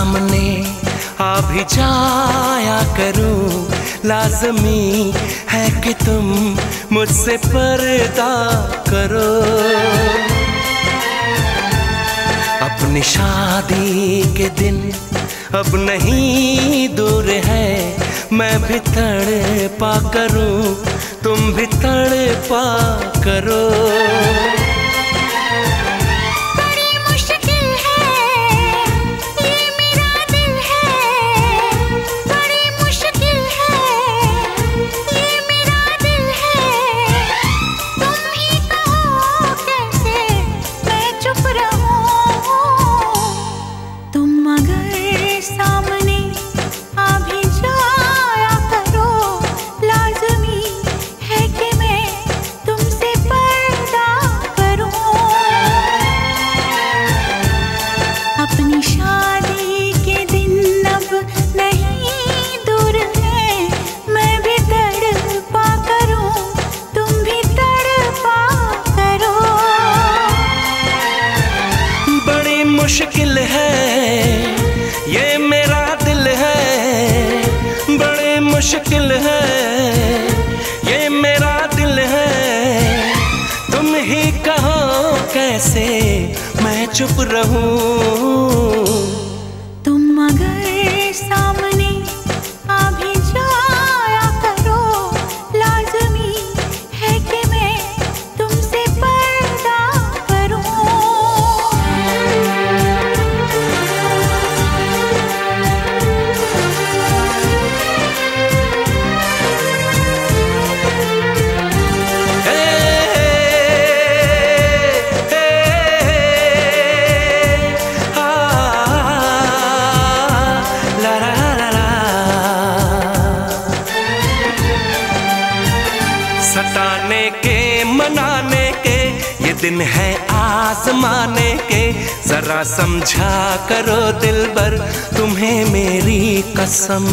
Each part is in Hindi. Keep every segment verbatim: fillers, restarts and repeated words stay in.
सामने आ भी जाया करूं, लाज़मी है कि तुम मुझसे पर्दा करो। अपनी शादी के दिन अब नहीं दूर है, मैं भी तड़पा करूं, तुम भी तड़पा करो। मुश्किल है ये मेरा दिल है, बड़े मुश्किल है ये मेरा दिल है। तुम ही कहो कैसे मैं चुप रहूं। तुम अगर सामने आ भी जाया करो, लाज़मी है कि मैं तुमसे पर्दा करूं। सताने के मनाने के ये दिन है आजमाने के, जरा समझा करो दिलबर तुम्हें मेरी कसम।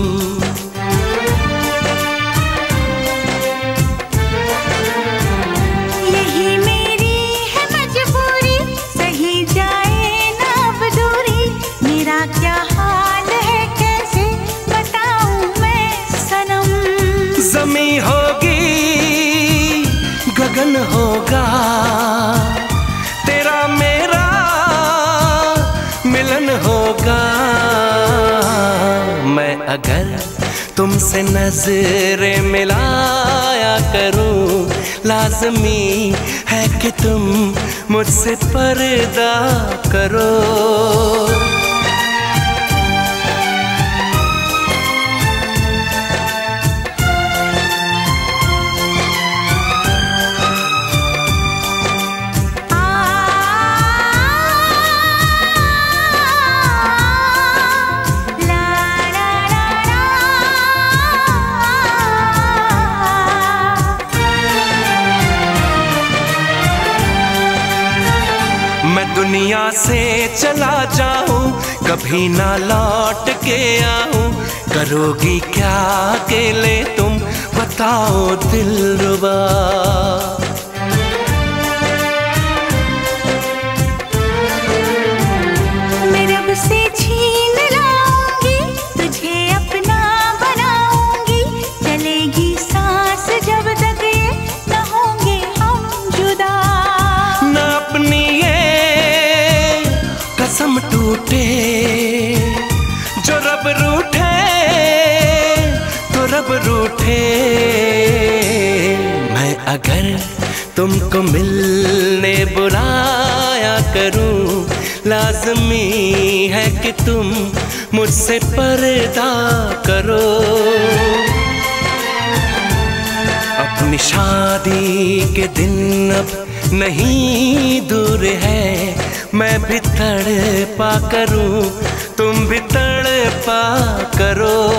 यही मेरी है मजबूरी, सही जाए ना अब दूरी, मेरा क्या हाल है कैसे बताऊं मैं सनम। ज़मीं होगी गगन होगा, तेरा मेरा मिलन होगा। मैं अगर तुमसे नजरें मिलाया करूं, लाज़मी है कि तुम मुझसे पर्दा करो। मैं दुनिया से चला जाऊं, कभी ना लौट के आऊं, करोगी क्या अकेले तुम बताओ दिलरुबा। मैं रब से छीन लाऊंगी, तुझे अपना बनाऊंगी, चलेगी सांस जब तक ये न होंगे हम जुदा। न अपनी ये कसम टूटे, जो रब रूठे तो रब रूठे। मैं अगर तुमको मिलने बुलाया करूं, लाज़मी है कि तुम मुझसे पर्दा करो। अपनी शादी के दिन अब नहीं दूर है, मैं भी तड़पा करूं, तुम भी तड़पा करो।